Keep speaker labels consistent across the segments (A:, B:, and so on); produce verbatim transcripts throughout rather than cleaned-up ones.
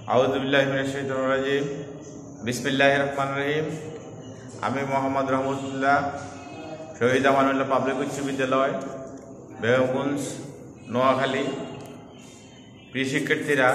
A: আউযুবিল্লাহি মিনাশ শাইতানির রাজিম। বিসমিল্লাহির রহমানির রহিম। আমি মোহাম্মদ রহমতুল্লাহ, শহীদ আমানুল্লাহ পাবলিক উচ্চ বিদ্যালয়, বেগমগঞ্জ, নোয়াখালী। প্রিয় শিক্ষার্থীরা,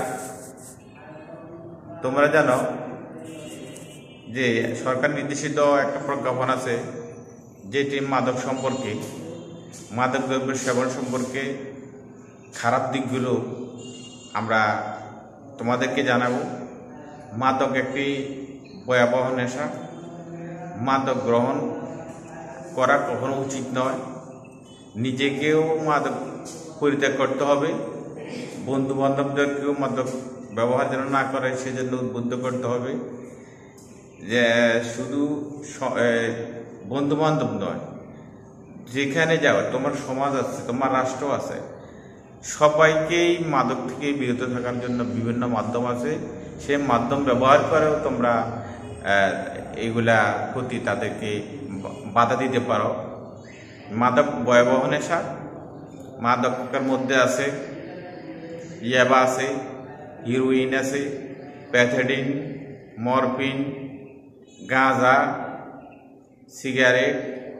A: তোমরা জানো যে সরকার নির্দেশিত একটা প্রজ্ঞাপন আছে, যেটি মাদক সম্পর্কে, মাদক দ্রব্য সেবন সম্পর্কে খারাপ দিকগুলো আমরা তোমাদেরকে জানাবো। মাদক একটি ভয়াবহ নেশা। মাদক গ্রহণ করা কখনো উচিত নয়। নিজেকেও মাদক পরিত্যাগ করতে হবে, বন্ধু বান্ধবদেরকেও মাদক ব্যবহার যেন না করে সেজন্য উদ্বুদ্ধ করতে হবে। যে শুধু বন্ধু বান্ধব নয়, যেখানে যাও, তোমার সমাজ আছে, তোমার রাষ্ট্র আছে, সবাইকেই মাদক থেকে বিরত থাকার জন্য বিভিন্ন মাধ্যম আছে। সে মাধ্যম ব্যবহার করেও তোমরা এইগুলা প্রতি তাদেরকে বাধা দিতে পারো। মাদক ভয়াবহ নেশা। মাদকের মধ্যে আছে ইয়াবা আছে, হিরোইন আছে, প্যাথেডিন, মরফিন, গাঁজা, সিগারেট,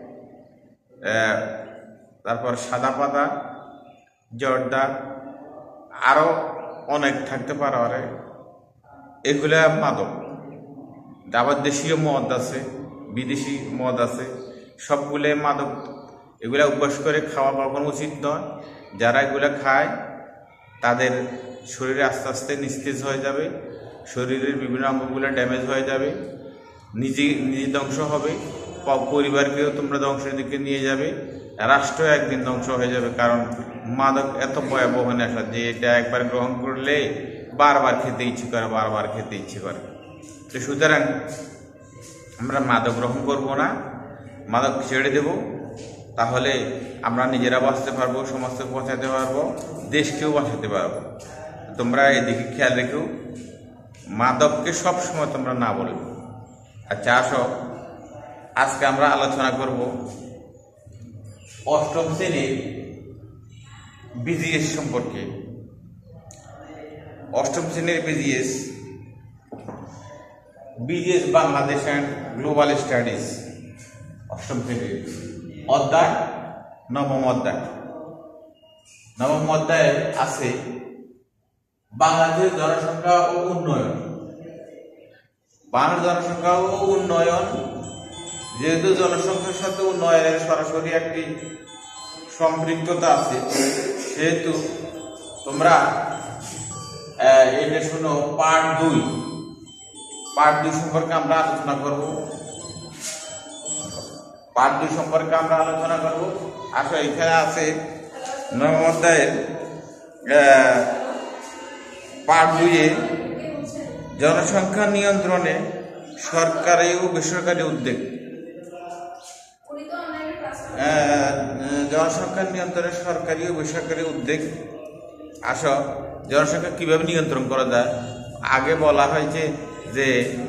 A: তারপর সাদা পাতা, জর্দা, আরও অনেক থাকতে পারে। আরে এগুলা মাদক। আবার দেশীয় মদ আছে, বিদেশি মদ আছে, সবগুলো মাদক। এগুলা অভ্যাস করে খাওয়া কখনো উচিত নয়। যারা এগুলা খায় তাদের শরীরে আস্তে আস্তে নিস্তেজ হয়ে যাবে, শরীরের বিভিন্ন অঙ্গগুলো ড্যামেজ হয়ে যাবে, নিজে নিজে ধ্বংস হবে, পরিবারকেও তোমরা ধ্বংসের দিকে নিয়ে যাবে, রাষ্ট্র একদিন ধ্বংস হয়ে যাবে। কারণ মাদক এত ভয়াবহ নেশা যে এটা একবার গ্রহণ করলে বারবার খেতে ইচ্ছে করে, বারবার খেতে ইচ্ছে করে। তো সুতরাং আমরা মাদক গ্রহণ করব না, মাদক ছেড়ে দেব। তাহলে আমরা নিজেরা বাঁচতে পারবো, সমাজকে বাঁচাতে পারবো, দেশকেও বাঁচাতে পারবো। তোমরা এদিকে খেয়াল রেখো, মাদককে সবসময় তোমরা না বলবে। আচ্ছা আসো, আজকে আমরা আলোচনা করব অষ্টম শ্রেণীর বিজিএস সম্পর্কে। অষ্টম শ্রেণীর BGS BGS Bangladesh and global studies, অষ্টম শ্রেণীর অধ্যায় নবম অধ্যায়। নবম অধ্যায়ে আছে বাংলাদেশের জনসংখ্যা ও উন্নয়ন। বাংলাদেশ জনসংখ্যা ও উন্নয়ন, যেহেতু জনসংখ্যার সাথে উন্নয়নের সরাসরি একটি সম্পৃক্ততা আছে, সেহেতু তোমরা এটা শোনো। পার্ট দুই পার্ট দুই সম্পর্কে আমরা আলোচনা করব। পার্ট দুই সম্পর্কে আমরা আলোচনা করব। আসলে এখানে আছে নবম অধ্যায়ের পার্ট দুইয়ে জনসংখ্যা নিয়ন্ত্রণে সরকারি ও বেসরকারি উদ্যোগ। জনসংখ্যা নিয়ন্ত্রণে সরকারি ও বেসরকারি উদ্যোগ। আসো, জনসংখ্যা কিভাবে নিয়ন্ত্রণ করা যায়। আগে বলা হয়েছে যে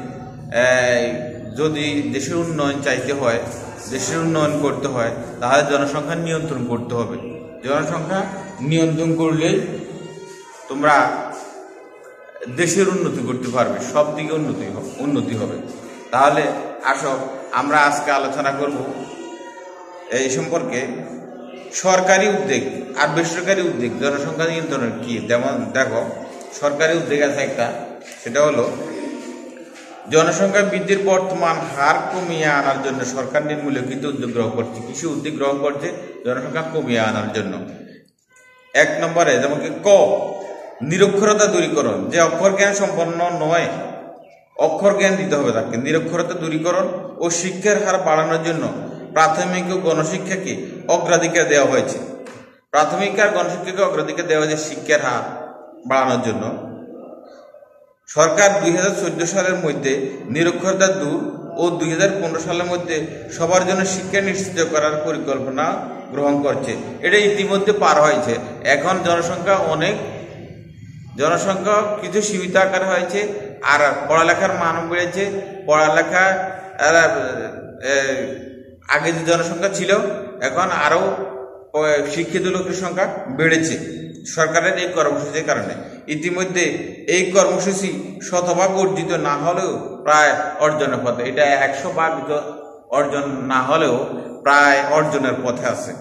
A: যদি দেশের উন্নয়ন চাইতে হয়, দেশের উন্নয়ন করতে হয়, তাহলে জনসংখ্যা নিয়ন্ত্রণ করতে হবে। জনসংখ্যা নিয়ন্ত্রণ করলেই তোমরা দেশের উন্নতি করতে পারবে, সব দিকে উন্নতি উন্নতি হবে। তাহলে আসো, আমরা আজকে আলোচনা করব এই সম্পর্কে সরকারি উদ্যোগ আর বেসরকারি উদ্যোগ জনসংখ্যা নিয়ন্ত্রণের কি। যেমন দেখো, সরকারি উদ্যোগ আছে একটা, সেটা হলো জনসংখ্যা বৃদ্ধির বর্তমান হার কমিয়ে আনার জন্য সরকার নিম্নলিখিত উদ্যোগ গ্রহণ করছে। কিছু উদ্যোগ গ্রহণ করছে জনসংখ্যা কমিয়ে আনার জন্য। এক নম্বরে যেমন কি ক, নিরক্ষরতা দূরীকরণ। যে অক্ষর জ্ঞান সম্পন্ন নয়, অক্ষর জ্ঞান দিতে হবে তাকে। নিরক্ষরতা দূরীকরণ ও শিক্ষার হার বাড়ানোর জন্য প্রাথমিক ও গণশিক্ষাকে অগ্রাধিকার দেওয়া হয়েছে। প্রাথমিক আর গণশিক্ষাকে অগ্রাধিকার দেওয়া হয়েছে শিক্ষার হার বাড়ানোর জন্য। সরকার দুই হাজার চোদ্দ সালের মধ্যে নিরক্ষরতা দূর ও দুই হাজার পনেরো সালের মধ্যে সবার জন্য শিক্ষা নিশ্চিত করার পরিকল্পনা গ্রহণ করছে। এটা ইতিমধ্যে পার হয়েছে। এখন জনসংখ্যা অনেক, জনসংখ্যা কিছু সীমিত আকারে হয়েছে, আর পড়ালেখার মানও বেড়েছে। পড়ালেখা আগে যে জনসংখ্যা ছিল, এখন আরও শিক্ষিত লোকের সংখ্যা বেড়েছে। সরকারের এই কর্মসূচির কারণে। ইতিমধ্যে এই কর্মসূচি শতভাগ অর্জিত না হলেও প্রায় অর্জনের পথে, এটা একশো ভাগ অর্জন না হলেও প্রায় অর্জনের পথে আছে।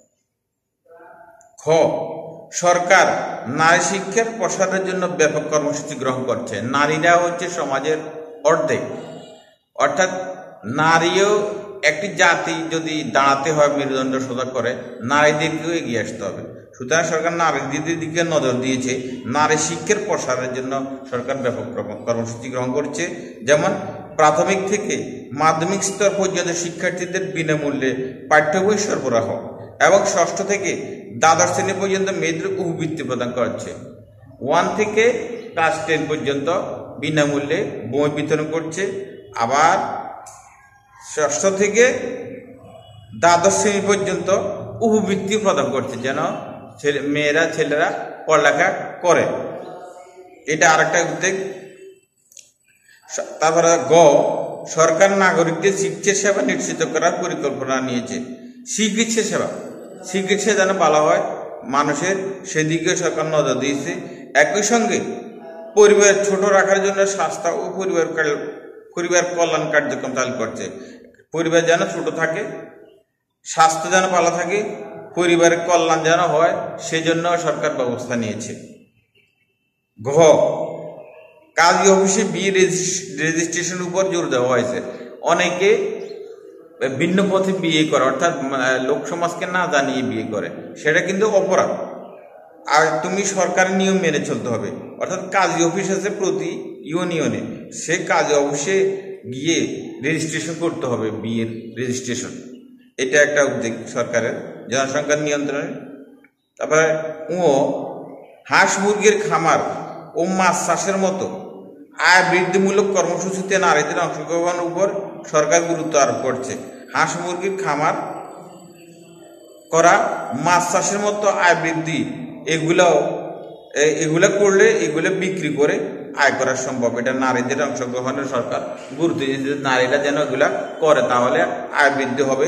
A: খ, সরকার নারী শিক্ষার প্রসারের জন্য ব্যাপক কর্মসূচি গ্রহণ করছে। নারীরা হচ্ছে সমাজের অর্ধেক, অর্থাৎ নারীও একটি জাতি যদি দাঁড়াতে হয় মেরুদণ্ড সোজা করে, নারীদেরকেও এগিয়ে আসতে হবে। সুতরাং সরকার নারীদের দিকে নজর দিয়েছে। নারী শিক্ষার প্রসারের জন্য সরকার ব্যাপক কর্মসূচি গ্রহণ করছে। যেমন প্রাথমিক থেকে মাধ্যমিক স্তর পর্যন্ত শিক্ষার্থীদের বিনামূল্যে পাঠ্য বই সরবরাহ এবং ষষ্ঠ থেকে দ্বাদশ শ্রেণী পর্যন্ত মেয়েদের উপবৃত্তি প্রদান করছে। ওয়ান থেকে ক্লাস টেন পর্যন্ত বিনামূল্যে বই বিতরণ করছে। আবার ষষ্ঠ থেকে দ্বাদশ শ্রেণী পর্যন্ত উপবৃত্তি প্রদান করছে, যেন ছেলে মেয়েরা ছেলেরা পড়ালেখা করে। এটা আরেকটা উদ্যোগ। তারপরে গ, সরকার নাগরিকদের চিকিৎসা সেবা নিশ্চিত করার পরিকল্পনা নিয়েছে। চিকিৎসা সেবা চিকিৎসা যেন ভালো হয় মানুষের, সেদিকে সরকার নজর দিয়েছে। একই সঙ্গে পরিবার ছোট রাখার জন্য স্বাস্থ্য ও পরিবার পরিবার কল্যাণ কার্যক্রম চালু করছে। পরিবার যেন ছোট থাকে, স্বাস্থ্য যেন ভালো থাকে, পরিবারের কল্যাণ যেন হয়, সেজন্য সরকার ব্যবস্থা নিয়েছে। ঘ, কাজী অফিসে বিয়ে রেজিস্ট্রেশন উপর জোর দেওয়া হয়েছে। অনেকে ভিন্ন পথে বিয়ে করে, অর্থাৎ লোক সমাজকে না জানিয়ে বিয়ে করে, সেটা কিন্তু অপরাধ। আর তুমি সরকারের নিয়ম মেনে চলতে হবে। অর্থাৎ কাজী অফিস আছে প্রতি ইউনিয়নে, সে কাজী অফিসে গিয়ে রেজিস্ট্রেশন করতে হবে, বিয়ের রেজিস্ট্রেশন। এটা একটা উদ্যোগ সরকারের জনসংখ্যা নিয়ন্ত্রণে। তারপরে ও, হাঁস মুরগির খামার ও মাছ চাষের মতো আয় বৃদ্ধিমূলক কর্মসূচিতে নারীদের অংশগ্রহণের উপর সরকার গুরুত্ব আরোপ করছে। হাঁস মুরগির খামার করা, মাছ চাষের মতো আয় বৃদ্ধি, এগুলাও এগুলা করলে এগুলো বিক্রি করে আয় করা সম্ভব। এটা নারীদের অংশগ্রহণের সরকার গুরুত্ব দিয়েছে, নারীরা যেন এগুলা করে, তাহলে আয় বৃদ্ধি হবে।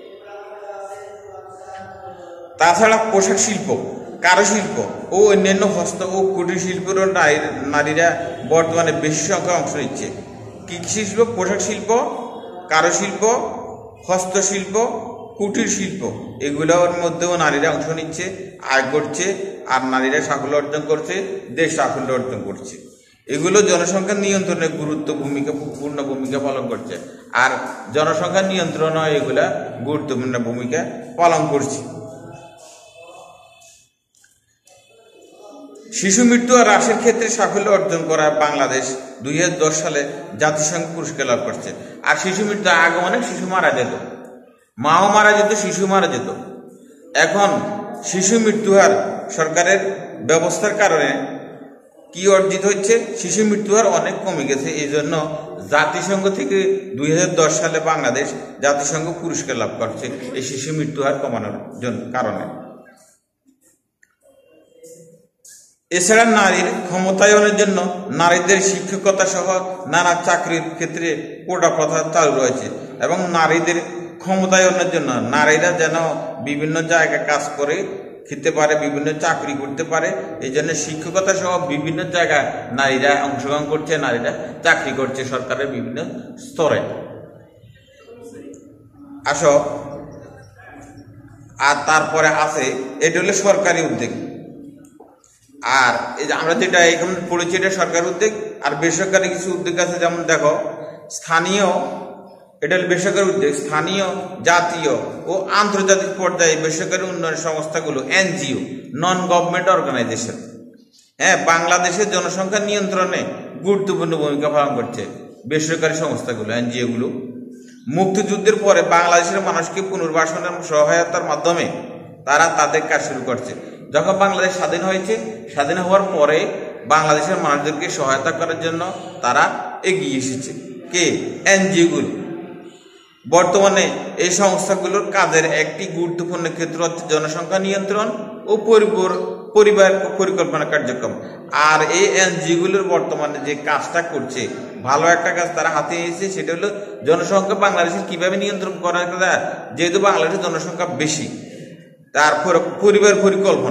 A: তাছাড়া পোশাক শিল্প, কারুশিল্প ও অন্যান্য হস্ত ও কুটির শিল্পেরও নারীরা বর্তমানে বেশি সংখ্যায় অংশ নিচ্ছে। কি শিল্প? পোশাক শিল্প, কারুশিল্প, হস্তশিল্প, কুটির শিল্প, এগুলোর মধ্যেও নারীরা অংশ নিচ্ছে, আয় করছে, আর নারীরা সাফল্য অর্জন করছে, দেশ সাফল্য অর্জন করছে। এগুলো জনসংখ্যা নিয়ন্ত্রণে গুরুত্ব ভূমিকা পূর্ণ ভূমিকা পালন করছে, আর জনসংখ্যা নিয়ন্ত্রণে এগুলা গুরুত্বপূর্ণ ভূমিকা পালন করছে। শিশু মৃত্যু আর হ্রাসের ক্ষেত্রে সাফল্য অর্জন করা বাংলাদেশ দুই হাজার দশ সালে জাতিসংঘ পুরস্কার লাভ করছে। আর শিশু মৃত্যু আগে অনেক শিশু মারা যেত, মাও মারা যেত, শিশু মারা যেত। এখন শিশু মৃত্যু হার সরকারের ব্যবস্থার কারণে কি অর্জিত হচ্ছে, শিশু মৃত্যু হার অনেক কমে গেছে। এই জন্য জাতিসংঘ থেকে দুই হাজার দশ সালে বাংলাদেশ জাতিসংঘ পুরস্কার লাভ করছে এই শিশু মৃত্যু হার কমানোর জন্য কারণে। এছাড়া নারীর ক্ষমতায়নের জন্য নারীদের শিক্ষকতা সহ নানা চাকরির ক্ষেত্রে কোটা প্রথা চালু রয়েছে, এবং নারীদের ক্ষমতায়নের জন্য নারীরা যেন বিভিন্ন জায়গায় কাজ করে খেতে পারে, বিভিন্ন চাকরি করতে পারে, এই জন্য শিক্ষকতা সহ বিভিন্ন জায়গায় নারীরা অংশগ্রহণ করছে, নারীরা চাকরি করছে সরকারের বিভিন্ন স্তরে। আসো, আর তারপরে আছে, এটা হলো সরকারি উদ্যোগ। আর এই যে আমরা যেটা এখন পড়েছি এটা সরকারি উদ্যোগ। আর বেসরকারি কিছু উদ্যোগ আছে, যেমন দেখো স্থানীয়, এটা হল বেসরকারি উদ্যোগ। স্থানীয়, জাতীয় ও আন্তর্জাতিক পর্যায়ে বেসরকারি উন্নয়ন সংস্থাগুলো, এনজিও, নন গভর্নমেন্ট অর্গানাইজেশন, হ্যাঁ, বাংলাদেশের জনসংখ্যা নিয়ন্ত্রণে গুরুত্বপূর্ণ ভূমিকা পালন করছে বেসরকারি সংস্থাগুলো, এনজিও গুলো। মুক্তিযুদ্ধের পরে বাংলাদেশের মানুষকে পুনর্বাসনের সহায়তার মাধ্যমে তারা তাদের কাজ শুরু করছে। যখন বাংলাদেশ স্বাধীন হয়েছে, স্বাধীন হওয়ার পরে বাংলাদেশের মানুষদেরকে সহায়তা করার জন্য তারা এগিয়ে এসেছে। কে? এনজিও গুলো। বর্তমানে এই সংস্থাগুলোর কাজের একটি গুরুত্বপূর্ণ ক্ষেত্র হচ্ছে জনসংখ্যা নিয়ন্ত্রণ ও পরিবার পরিকল্পনা কার্যক্রম। আর এই এনজিও গুলোর বর্তমানে যে কাজটা করছে, ভালো একটা কাজ তারা হাতে নিয়েছে, সেটা হলো জনসংখ্যা বাংলাদেশের কিভাবে নিয়ন্ত্রণ করা যায়। যেহেতু বাংলাদেশের জনসংখ্যা বেশি, তারপর পরিবার পরিকল্পনা,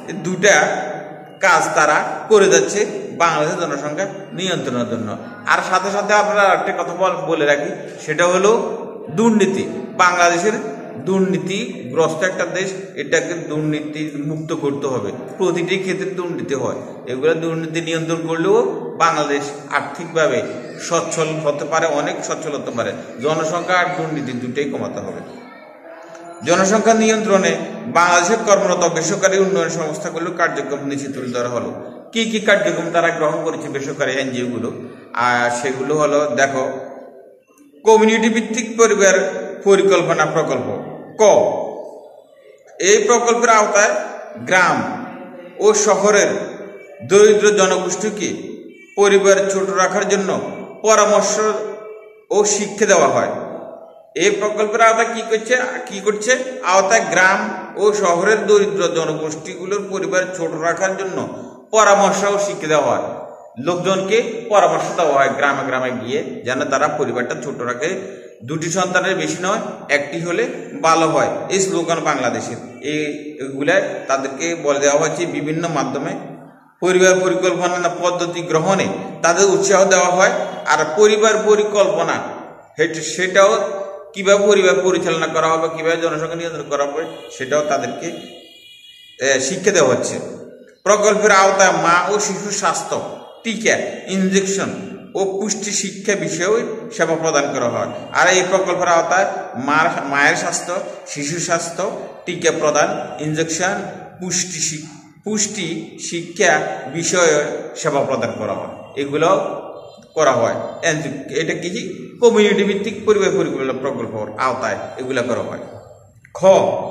A: দুটা কাজ তারা করে যাচ্ছে বাংলাদেশের জনসংখ্যা নিয়ন্ত্রণের জন্য। আর সাথে সাথে আপনারা একটা কথা বলে রাখি, সেটা হলো দুর্নীতি। বাংলাদেশের দুর্নীতিগ্রস্ত একটা দেশ, এটাকে দুর্নীতি মুক্ত করতে হবে। প্রতিটি ক্ষেত্রে দুর্নীতি হয়, এগুলো দুর্নীতি নিয়ন্ত্রণ করলেও বাংলাদেশ আর্থিকভাবে সচ্ছল হতে পারে, অনেক সচ্ছল হতে পারে। জনসংখ্যা আর দুর্নীতি দুটোই কমাতে হবে। জনসংখ্যা নিয়ন্ত্রণে বাংলাদেশের কর্মরত বেসরকারি উন্নয়ন সংস্থাগুলোর কার্যক্রম নিচে তুলে ধরা হলো। কি কি কার্যক্রম তারা গ্রহণ করেছে বেসরকারি এনজিও গুলো, আর সেগুলো হলো দেখো, কমিউনিটি ভিত্তিক পরিবার পরিকল্পনা প্রকল্প ক, এই প্রকল্পের আওতায় গ্রাম ও শহরের দরিদ্র জনগোষ্ঠীকে পরিবার ছোট রাখার জন্য পরামর্শ ও শিক্ষা দেওয়া হয়। এই প্রকল্পের আওতায় কি করছে কি করছে আওতায় গ্রাম ও শহরের দরিদ্র জনগোষ্ঠীগুলোর পরিবার ছোট রাখার জন্য পরামর্শ ও শিক্ষা দেওয়া হয়। লোকজনকে পরামর্শ দেওয়া হয় গ্রামে গ্রামে গিয়ে, যেন তারা পরিবারটা ছোট রাখে। দুটি সন্তানের বেশি নয়, একটি হলে ভালো হয়, এই স্লোগান বাংলাদেশের। এইগুলা তাদেরকে বলে দেওয়া হয়েছে বিভিন্ন মাধ্যমে। পরিবার পরিকল্পনা পদ্ধতি গ্রহণে তাদের উৎসাহ দেওয়া হয়। আর পরিবার পরিকল্পনা সেটাও কিভাবে পরিবার পরিচালনা করা হবে, কিভাবে জনসংখ্যা নিয়ন্ত্রণ করা হবে, সেটাও তাদেরকে শিক্ষা দেওয়া হচ্ছে। প্রকল্পের আওতায় মা ও শিশু স্বাস্থ্য, টিকা, ইনজেকশন ও পুষ্টি শিক্ষা বিষয়েও সেবা প্রদান করা হয়। আর এই প্রকল্পের আওতায় মার মায়ের স্বাস্থ্য, শিশু স্বাস্থ্য, টিকা প্রদান, ইনজেকশন, পুষ্টি পুষ্টি শিক্ষা বিষয়ে সেবা প্রদান করা হয়। এগুলো করা হয়। এটা কি কমিউনিটি ভিত্তিক পরিবার পরিকল্পনা প্রকল্প আওতায় এগুলা করা হয়। খ,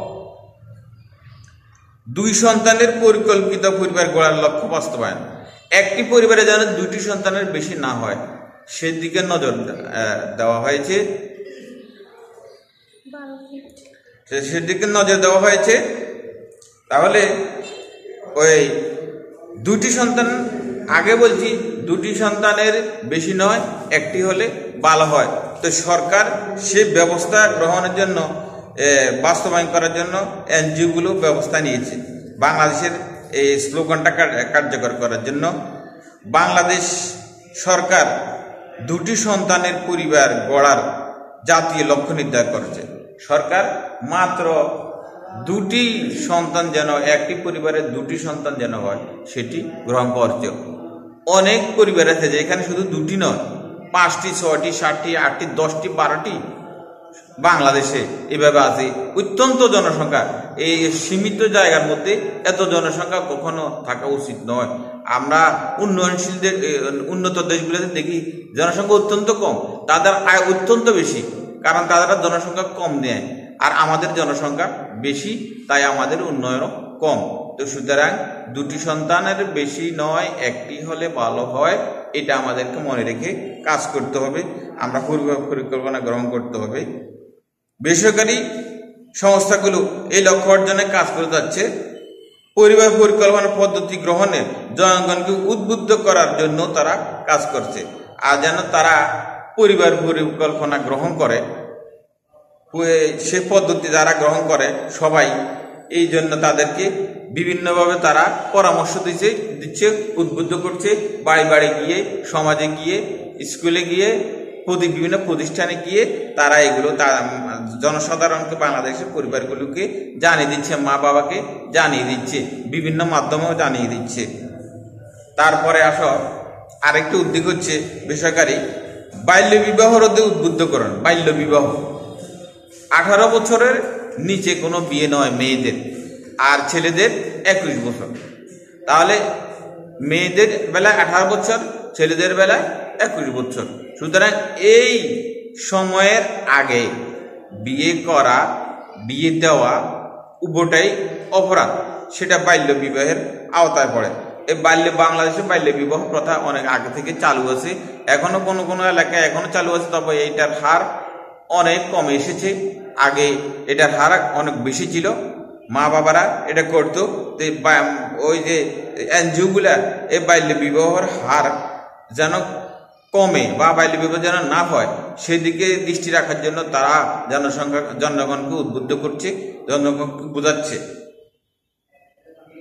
A: দুই সন্তানের পরিকল্পিত পরিবার গড়ার লক্ষ্য বাস্তবায়ন। একটি পরিবারে যেন দুইটি সন্তানের বেশি না হয় সেদিকে নজর দেওয়া হয়েছে সেদিকে নজর দেওয়া হয়েছে তাহলে ওই দুটি সন্তান, আগে বলছি দুটি সন্তানের বেশি নয়, একটি হলে ভালো হয়। তো সরকার সে ব্যবস্থা গ্রহণের জন্য, বাস্তবায়ন করার জন্য এনজিওগুলো ব্যবস্থা নিয়েছে বাংলাদেশের এই স্লোগানটা কার্যকর করার জন্য। বাংলাদেশ সরকার দুটি সন্তানের পরিবার গড়ার জাতীয় লক্ষ্য নির্ধারণ করেছে। সরকার মাত্র দুটি সন্তান যেন, একটি পরিবারের দুটি সন্তান যেন হয় সেটি গ্রহণ করছে। অনেক পরিবার আছে যেখানে শুধু দুটি নয়, পাঁচটি, ছয়টি, সাতটি, আটটি, দশটি, বারোটি বাংলাদেশে এভাবে আছে। অত্যন্ত জনসংখ্যা, এই সীমিত জায়গার মধ্যে এত জনসংখ্যা কখনো থাকা উচিত নয়। আমরা উন্নয়নশীল উন্নত দেশগুলোতে দেখি জনসংখ্যা অত্যন্ত কম, তাদের আয় অত্যন্ত বেশি, কারণ তারা জনসংখ্যা কম নেয়। আর আমাদের জনসংখ্যা বেশি, তাই আমাদের উন্নয়নও কম। তো সুতরাং দুটি সন্তানের বেশি নয়, একটি হলে ভালো হয়, এটা আমাদেরকে মনে রেখে কাজ করতে হবে। আমরা পরিবার পরিকল্পনা গ্রহণ করতে হবে। বেসরকারি সংস্থাগুলো এই লক্ষ্য অর্জনে কাজ করে যাচ্ছে। পরিবার পরিকল্পনা পদ্ধতি গ্রহণে জনগণকে উদ্বুদ্ধ করার জন্য তারা কাজ করছে। আর যেন তারা পরিবার পরিকল্পনা গ্রহণ করে, সে পদ্ধতি যারা গ্রহণ করে সবাই, এই জন্য তাদেরকে বিভিন্নভাবে তারা পরামর্শ দিচ্ছে দিচ্ছে উদ্বুদ্ধ করছে। বাড়ি বাড়ি গিয়ে, সমাজে গিয়ে, স্কুলে গিয়ে, প্রতি বিভিন্ন প্রতিষ্ঠানে গিয়ে তারা এগুলো জনসাধারণকে, বাংলাদেশের পরিবারগুলোকে জানিয়ে দিচ্ছে, মা বাবাকে জানিয়ে দিচ্ছে, বিভিন্ন মাধ্যমেও জানিয়ে দিচ্ছে। তারপরে আসো আরেকটি উদ্যোগ হচ্ছে বেসরকারি বাল্য বিবাহ রোধে উদ্বুদ্ধকরণ। বাল্য বিবাহ আঠারো বছরের নিচে কোনো বিয়ে নয় মেয়েদের, আর ছেলেদের একুশ বছর। তাহলে মেয়েদের বেলায় আঠারো বছর, ছেলেদের বেলায় একুশ বছর। সুতরাং এই সময়ের আগে বিয়ে করা, বিয়ে দেওয়া উভয়টাই অপরাধ, সেটা বাল্য বিবাহের আওতায় পড়ে। এই বাল্য বাংলাদেশে বাল্য বিবাহ প্রথা অনেক আগে থেকে চালু আছে, এখনো কোনো কোনো এলাকায় এখনো চালু আছে, তবে এইটার হার অনেক কমে এসেছে। আগে এটার হার অনেক বেশি ছিল, মা বাবারা এটা করতো। ওই যে এনজিও গুলা এই বাল্য বিবাহের হার যেন কমে বা বাল্য বিবাহ যেন না হয় সেদিকে দৃষ্টি রাখার জন্য তারা জনসংখ্যা জনগণকে উদ্বুদ্ধ করছে, জনগণকে বোঝাচ্ছে।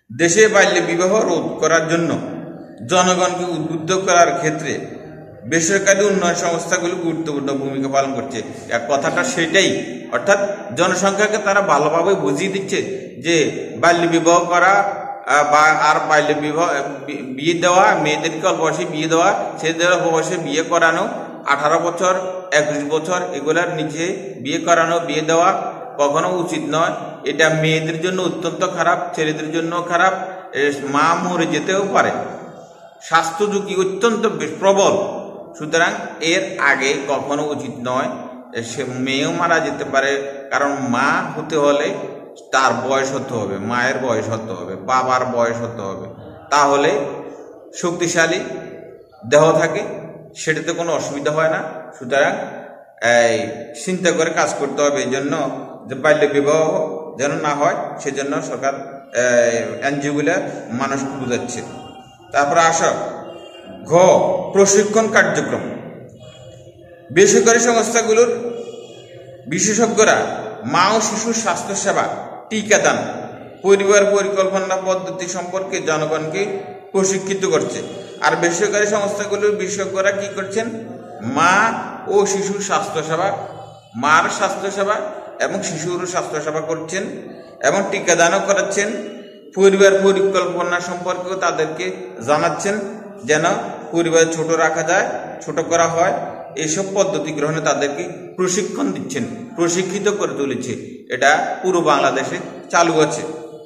A: দেশে বাল্য বিবাহ রোধ করার জন্য জনগণকে উদ্বুদ্ধ করার ক্ষেত্রে বেসরকারি উন্নয়ন সংস্থাগুলো গুরুত্বপূর্ণ ভূমিকা পালন করছে। এক কথাটা সেটাই, অর্থাৎ জনসংখ্যাকে তারা ভালোভাবে বুঝিয়ে দিচ্ছে যে বাল্য বিবাহ করা বা আর বাল্য বিবাহ বিয়ে দেওয়া, মেয়েদেরকে অল্প বয়সে বিয়ে দেওয়া, ছেলেদের অল্প বয়সে বিয়ে করানো, আঠারো বছর একুশ বছর এগুলার নিচে বিয়ে করানো, বিয়ে দেওয়া কখনো উচিত নয়। এটা মেয়েদের জন্য অত্যন্ত খারাপ, ছেলেদের জন্য খারাপ, মা মরে যেতেও পারে, স্বাস্থ্য ঝুঁকি অত্যন্ত প্রবল। সুতরাং এর আগে কখনো উচিত নয়। সে মেয়েও মারা যেতে পারে, কারণ মা হতে হলে তার বয়স হতে হবে, মায়ের বয়স হতে হবে, বাবার বয়স হতে হবে, তাহলে শক্তিশালী দেহ থাকে, সেটাতে কোনো অসুবিধা হয় না। সুতরাং এই চিন্তা করে কাজ করতে হবে, এই জন্য যে বাল্য বিবাহ যেন না হয় সেজন্য সরকার এনজিওগুলা মানুষকে বুঝাচ্ছে। তারপরে আসো ঘ প্রশিক্ষণ কার্যক্রম। বেসরকারি সংস্থাগুলোর বিশেষজ্ঞরা মা ও শিশুর স্বাস্থ্যসেবা, টিকাদান, পরিবার পরিকল্পনা পদ্ধতি সম্পর্কে জনগণকে প্রশিক্ষিত করছে। আর বেসরকারি সংস্থাগুলোর বিশেষজ্ঞরা কি করছেন? মা ও শিশুর স্বাস্থ্যসেবা, মার স্বাস্থ্যসেবা এবং শিশুর স্বাস্থ্যসেবা করছেন এবং টিকাদানও করাচ্ছেন। পরিবার পরিকল্পনা সম্পর্কেও তাদেরকে জানাচ্ছেন যেন পরিবার ছোট রাখা যায়, ছোট করা হয়, এইসব পদ্ধতি গ্রহণে তাদেরকে প্রশিক্ষণ দিচ্ছেন, প্রশিক্ষিত করে তুলেছে। এটা পুরো বাংলাদেশে চালু আছে।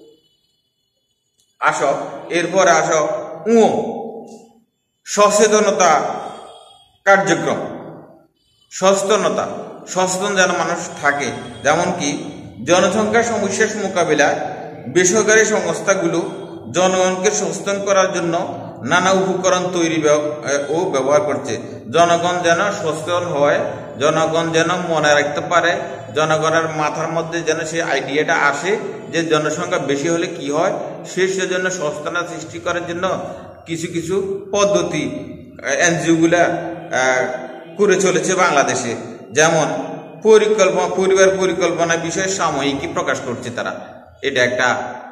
A: আসো এরপরে আসো উ সচেতনতা কার্যক্রম। সচেতনতা, সচেতন যেন মানুষ থাকে, যেমন কি জনসংখ্যা সমস্যার মোকাবিলায় বেসরকারি সংস্থাগুলো জনগণকে সচেতন করার জন্য নানা উপকরণ তৈরি ও ব্যবহার করছে। জনগণ যেন সচেতন হয়, জনগণ যেন মনে রাখতে পারে, জনগণের মাথার মধ্যে যেন সেই আইডিয়াটা আসে যে জনসংখ্যা বেশি হলে কি হয়, সে সেজন্য সচেতনতা সৃষ্টি করার জন্য কিছু কিছু পদ্ধতি এনজিওগুলা করে চলেছে বাংলাদেশে। যেমন পরিকল্পনা, পরিবার পরিকল্পনা বিষয়ে সাময়িকী প্রকাশ করছে তারা, এটা একটা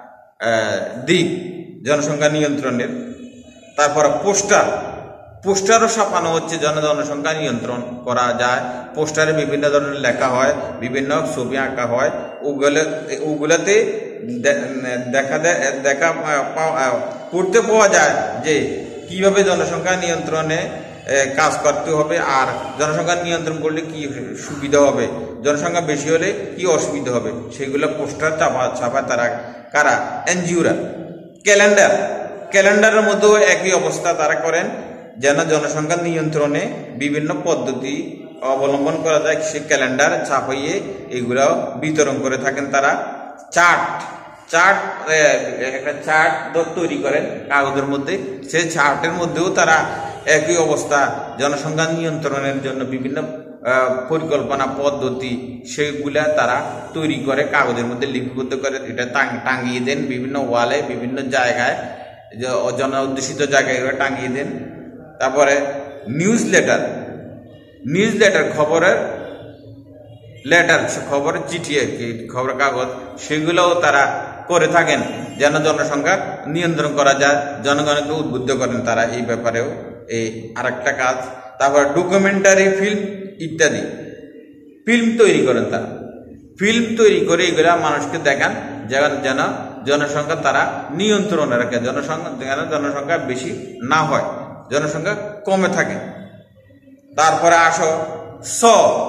A: দিক জনসংখ্যা নিয়ন্ত্রণের। তারপর পোস্টার, পোস্টারও ছাপানো হচ্ছে যেন জনসংখ্যা নিয়ন্ত্রণ করা যায়। পোস্টারে বিভিন্ন ধরনের লেখা হয়, বিভিন্ন ছবি আঁকা হয়, ওগুলো ওগুলাতে দেখা দেয় দেখা পড়তে পাওয়া যায় যে কিভাবে জনসংখ্যা নিয়ন্ত্রণে কাজ করতে হবে, আর জনসংখ্যা নিয়ন্ত্রণ করলে কি সুবিধা হবে, জনসংখ্যা বেশি হলে কি অসুবিধা হবে, সেগুলো পোস্টার ছাপা ছাপায় তারা কারা? এনজিওরা। ক্যালেন্ডার, ক্যালেন্ডারের মধ্যেও একই অবস্থা তারা করেন যেন জনসংখ্যা নিয়ন্ত্রণে বিভিন্ন পদ্ধতি অবলম্বন করা যায়, সে ক্যালেন্ডার ছাপাইয়ে এগুলো বিতরণ করে থাকেন তারা। চার্ট, চার্ট একটা চার্ট তৈরি করেন কাগজের মধ্যে, সেই চার্টের মধ্যেও তারা একই অবস্থা জনসংখ্যা নিয়ন্ত্রণের জন্য বিভিন্ন পরিকল্পনা পদ্ধতি সেগুলা তারা তৈরি করে কাগজের মধ্যে লিপিবদ্ধ করে এটা টাঙিয়ে দেন বিভিন্ন ওয়ালে, বিভিন্ন জায়গায়, জন উদ্দেশিত জায়গায় টাঙিয়ে দেন। তারপরে নিউজ লেটার, নিউজ লেটার খবরের লেটার, খবরের চিঠি আর কি, খবরের কাগজ, সেগুলোও তারা করে থাকেন যেন জনসংখ্যা নিয়ন্ত্রণ করা যায়, জনগণকে উদ্বুদ্ধ করেন তারা এই ব্যাপারেও, এই আরেকটা কাজ। তারপর ডকুমেন্টারি ফিল্ম ইত্যাদি ফিল্ম তৈরি করেন তারা, ফিল্ম তৈরি করে এগুলা মানুষকে দেখান যেন যেন জনসংখ্যা তারা নিয়ন্ত্রণে রাখে, জনসংখ্যা যেন জনসংখ্যা বেশি না হয়, জনসংখ্যা কমে থাকে। তারপরে আসো স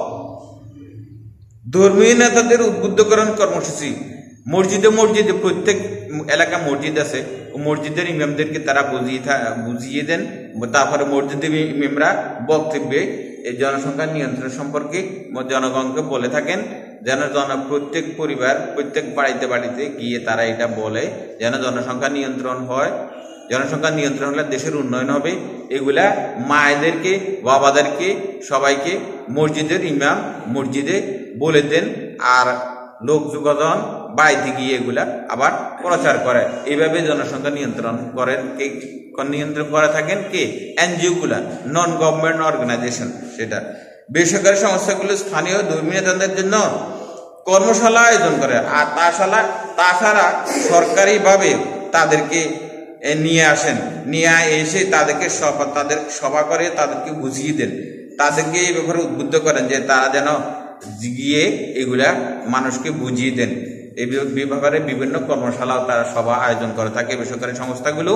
A: ধর্মীয় নেতাদের উদ্বুদ্ধকরণ কর্মসূচি। মসজিদে মসজিদে প্রত্যেক এলাকা মসজিদ আছে, মসজিদের ইমামদেরকে তারা বুঝিয়ে বুঝিয়ে দেন। তারপরে মসজিদের ইমামরা বক্তব্যে এই জনসংখ্যা নিয়ন্ত্রণ সম্পর্কে জনগণকে বলে থাকেন যেন জন প্রত্যেক পরিবার প্রত্যেক বাড়িতে বাড়িতে গিয়ে তারা এটা বলে যেন জনসংখ্যা নিয়ন্ত্রণ হয়, জনসংখ্যা নিয়ন্ত্রণ হলে দেশের উন্নয়ন হবে। এগুলা মায়েদেরকে, বাবাদেরকে, সবাইকে মসজিদের ইমাম মসজিদে বলে দেন, আর লোক যোগাযোগ বাড়িতে গিয়ে এগুলা আবার প্রচার করে। এইভাবে জনসংখ্যা নিয়ন্ত্রণ করেন কে? নিয়ন্ত্রণ করে থাকেন কে? এনজিও গুলা, নন গভর্নমেন্ট অর্গানাইজেশন। সেটা বেসরকারি সংস্থাগুলো স্থানীয় ধর্মীয় নেতাদের জন্য কর্মশালা আয়োজন করে, আর তাছাড়া তাছাড়া সরকারিভাবে তাদেরকে নিয়ে আসেন, নিয়ে এসে তাদেরকে সভা তাদের সভা করে তাদেরকে বুঝিয়ে দেন, তাদেরকে এই ব্যাপারে উদ্বুদ্ধ করেন যে তারা যেন গিয়ে এগুলা মানুষকে বুঝিয়ে দেন। এই ব্যাপারে বিভিন্ন কর্মশালাও তারা সভা আয়োজন করে থাকে বেসরকারি সংস্থাগুলো।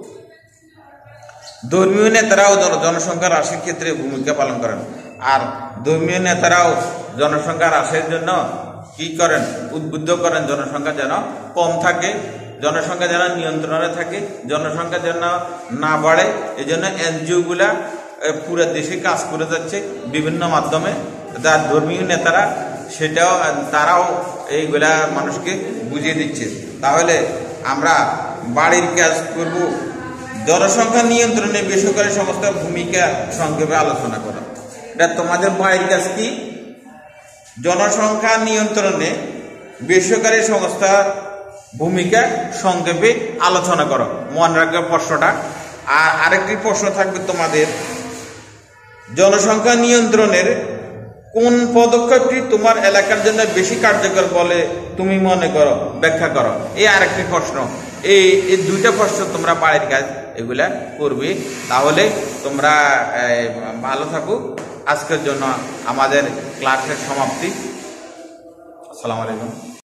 A: ধর্মীয় নেতারাও জনসংখ্যা হ্রাসের ক্ষেত্রে ভূমিকা পালন করেন। আর ধর্মীয় নেতারাও জনসংখ্যা হ্রাসের জন্য কি করেন, উদ্বুদ্ধ করেন জনসংখ্যা যেন কম থাকে, জনসংখ্যা যেন নিয়ন্ত্রণে থাকে, জনসংখ্যা যেন না বাড়ে। এই জন্য এনজিও গুলা পুরো দেশে কাজ করে যাচ্ছে বিভিন্ন মাধ্যমে। তার ধর্মীয় নেতারা সেটাও তারাও এইগুলা মানুষকে বুঝিয়ে দিচ্ছে। তাহলে আমরা বাড়ির কাজ করব, জনসংখ্যা নিয়ন্ত্রণে বেসরকারি সংস্থার ভূমিকা সংক্ষেপে আলোচনা করা। এটা তোমাদের বাড়ির কাজ কি? জনসংখ্যা নিয়ন্ত্রণে বেসরকারি সংস্থার ভূমিকা সংক্ষেপে আলোচনা করো। মনে রাখবে প্রশ্নটা। আর আরেকটি প্রশ্ন থাকবে তোমাদের, জনসংখ্যা নিয়ন্ত্রণের কোন পদক্ষেপটি তোমার এলাকার জন্য বেশি কার্যকর বলে তুমি মনে করো, ব্যাখ্যা করো। এই আরেকটি প্রশ্ন। এই এই দুইটা প্রশ্ন তোমরা বাড়ির কাজ এগুলা করবে, তাহলে তোমরা ভালো থাকো। আজকের জন্য আমাদের ক্লাসের সমাপ্তি। আসসালামু আলাইকুম।